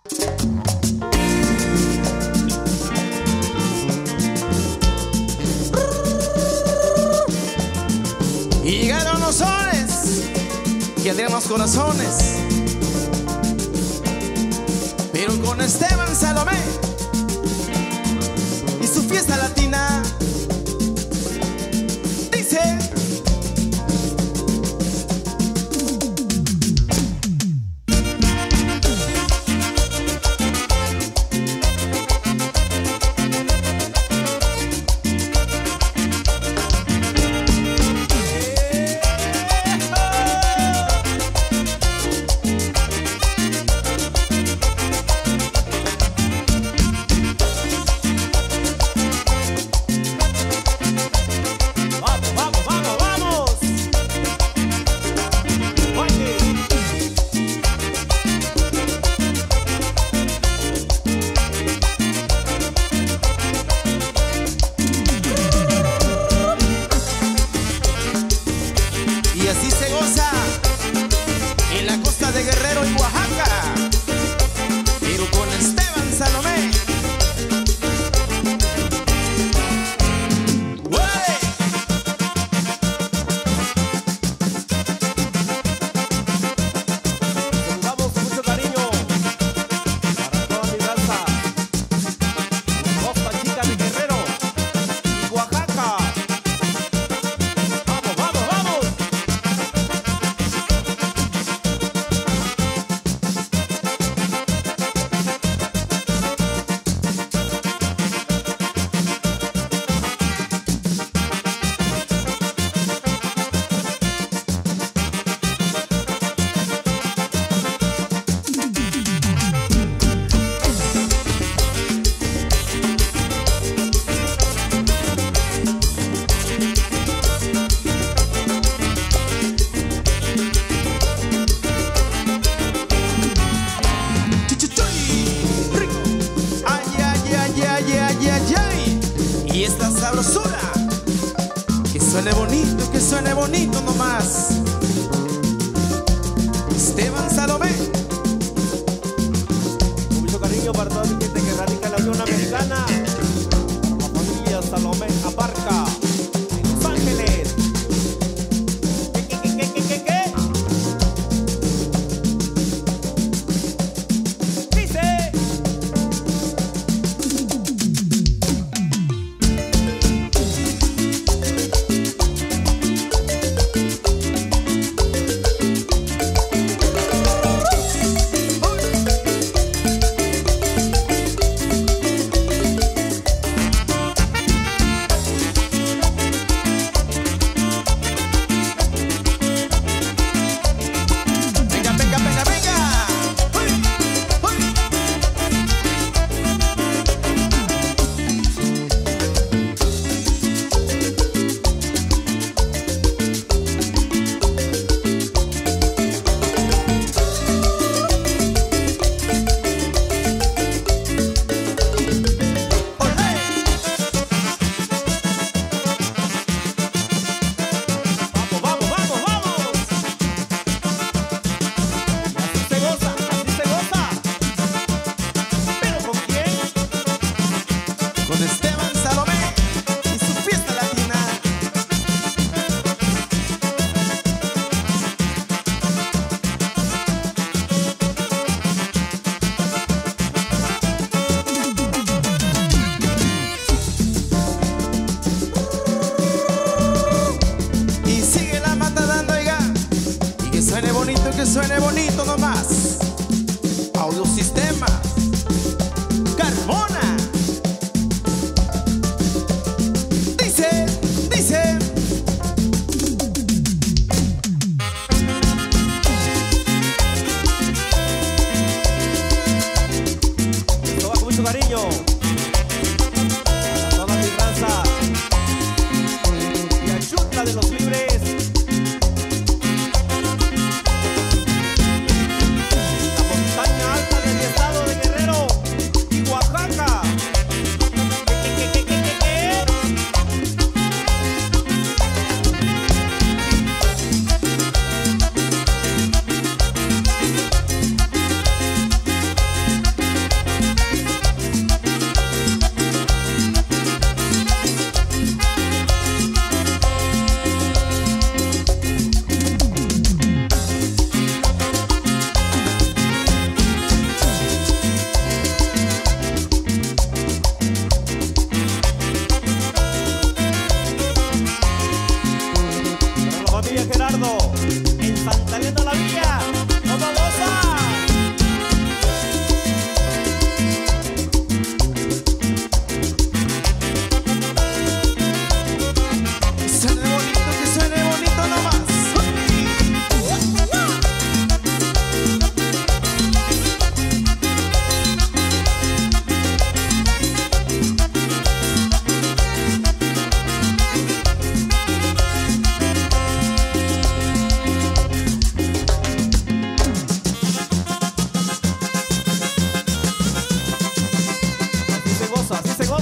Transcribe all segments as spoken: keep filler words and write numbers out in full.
Y llegaron los soles que alegran los corazones, pero con Esteban Salomé y su fiesta latina. Dice: y así se goza en la costa de Guerrero y Oaxaca, pero con Esteban Salomé. ¡Uey! Saludamos con mucho cariño para toda mi raza, Costa Chica de Guerrero y Oaxaca. ¡Vamos, vamos, vamos! Y esta sabrosura, que suene bonito, que suene bonito nomás. Esteban Salomé. Con mucho cariño para toda mi gente que radica en la Unión Americana, para la familia Salomé Abarca en Los Ángeles. ¿Qué, qué, qué, qué, qué, qué? Dice: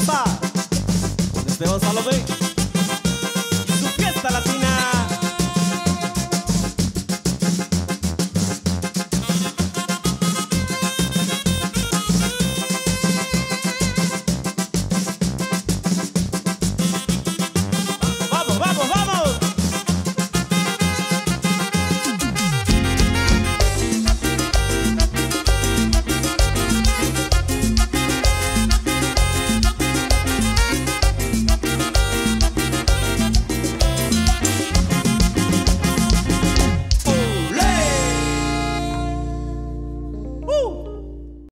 gozar con Esteban Salomé.